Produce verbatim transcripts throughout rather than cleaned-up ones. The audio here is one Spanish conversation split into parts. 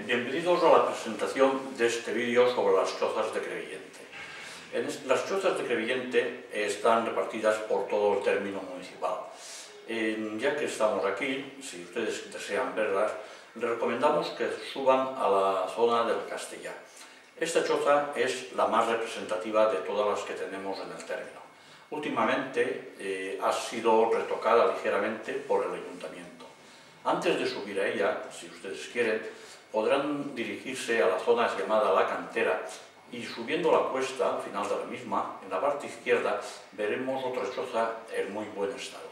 bienvenidos a la presentación de este vídeo sobre las chozas de Crevillente. En las chozas de Crevillente están repartidas por todo el término municipal. Eh, ya que estamos aquí, si ustedes desean verlas, les recomendamos que suban a la zona del Castellar. Esta choza es la más representativa de todas las que tenemos en el término. Últimamente eh, ha sido retocada ligeramente por el ayuntamiento. Antes de subir a ella, si ustedes quieren, podrán dirigirse a la zona llamada La Cantera y subiendo la cuesta, al final de la misma, en la parte izquierda, veremos otra choza en muy buen estado.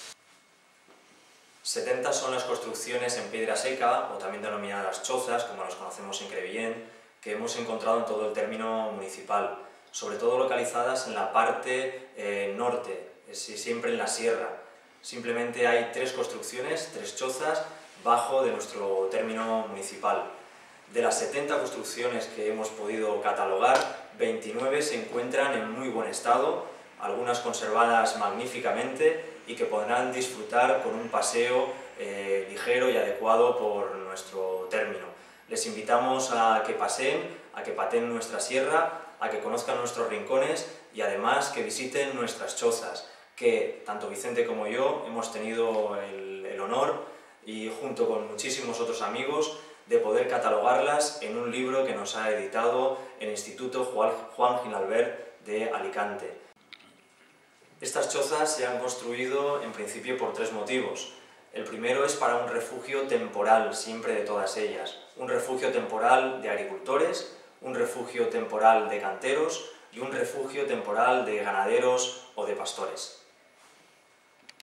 setenta son las construcciones en piedra seca, o también denominadas chozas, como las conocemos en Crevillent, que hemos encontrado en todo el término municipal, sobre todo localizadas en la parte eh, norte, siempre en la sierra. Simplemente hay tres construcciones, tres chozas, bajo de nuestro término municipal. De las setenta construcciones que hemos podido catalogar, veintinueve se encuentran en muy buen estado, algunas conservadas magníficamente y que podrán disfrutar con un paseo eh, ligero y adecuado por nuestro término. Les invitamos a que paseen, a que pateen nuestra sierra, a que conozcan nuestros rincones y además que visiten nuestras chozas, que tanto Vicente como yo hemos tenido el, el honor, y junto con muchísimos otros amigos, de poder catalogarlas en un libro que nos ha editado el Instituto Juan Ginalbert de Alicante. Estas chozas se han construido en principio por tres motivos. El primero es para un refugio temporal, siempre de todas ellas. Un refugio temporal de agricultores, un refugio temporal de canteros y un refugio temporal de ganaderos o de pastores.